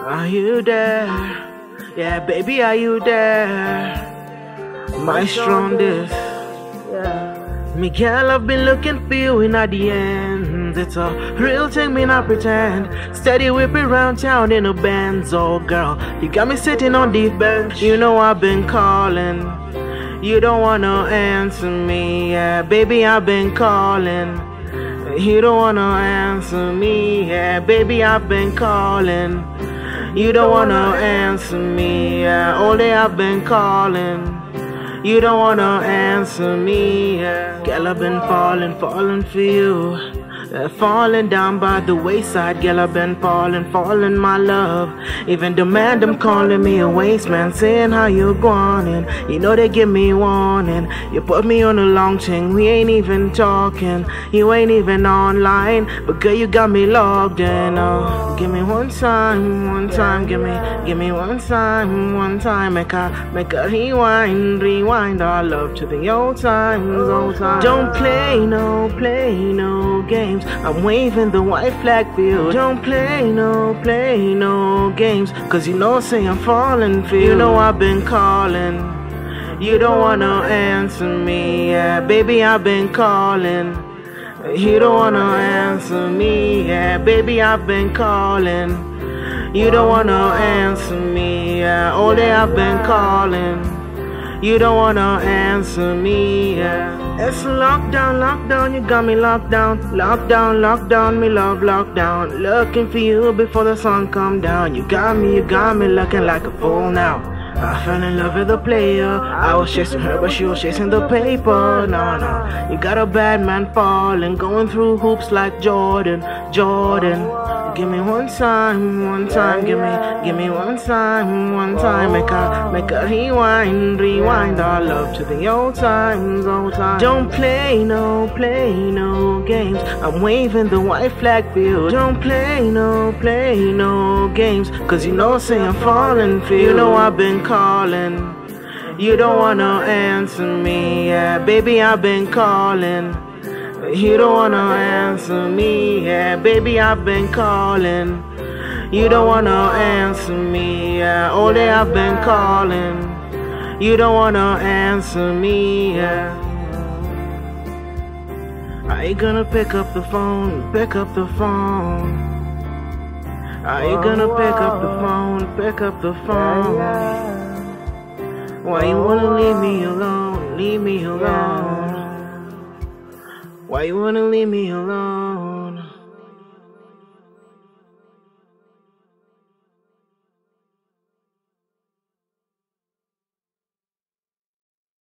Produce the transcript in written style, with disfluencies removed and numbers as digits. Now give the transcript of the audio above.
Are you there? Yeah, baby, are you there? My strongest. Me girl, I've been looking for you in at the end. It's a real thing, me not pretend. Steady whipping around town in a Benz. Oh girl, you got me sitting on the bench. You know I've been calling. You don't wanna answer me. Yeah, baby, I've been calling. You don't wanna answer me. Yeah, baby, I've been calling. You don't wanna answer me. Yeah, all day I've been calling. You don't wanna answer me, yeah. Girl, I've been falling for you. Falling down by the wayside, girl, I've been falling, my love. Even the man, them calling me a waste man, saying how you going. You know they give me warning. You put me on a long chain, we ain't even talking. You ain't even online, but girl, you got me logged in. Oh, give me one time, give me one time. Make a rewind our love to the old times. Don't play no games. I'm waving the white flag for you. Don't play no games. Cause you know say I'm falling for you. You know I've been calling. You don't wanna answer me. Yeah, baby, I've been calling. You don't wanna answer me. Yeah, baby, I've been calling. You don't wanna answer me. Yeah, all day I've been calling. You don't wanna answer me, yeah. It's lockdown, you got me locked down, me love lockdown. Looking for you before the sun come down. You got me looking like a fool now. I fell in love with the player. I was chasing her, but she was chasing the paper. No, you got a bad man falling, going through hoops like Jordan. Give me one time, give me one time. Make a rewind our love to the old times. Don't play no games. I'm waving the white flag for you. Don't play no games. Cause you know say I'm falling for you. You know I've been calling. You don't wanna answer me. Yeah, baby, I've been calling. You don't wanna answer me, yeah, baby, I've been calling. You don't wanna answer me, yeah, all day I've been calling. You don't wanna answer me, yeah. Are you gonna pick up the phone, Are you gonna pick up the phone, Why you wanna leave me alone, Why you wanna leave me alone?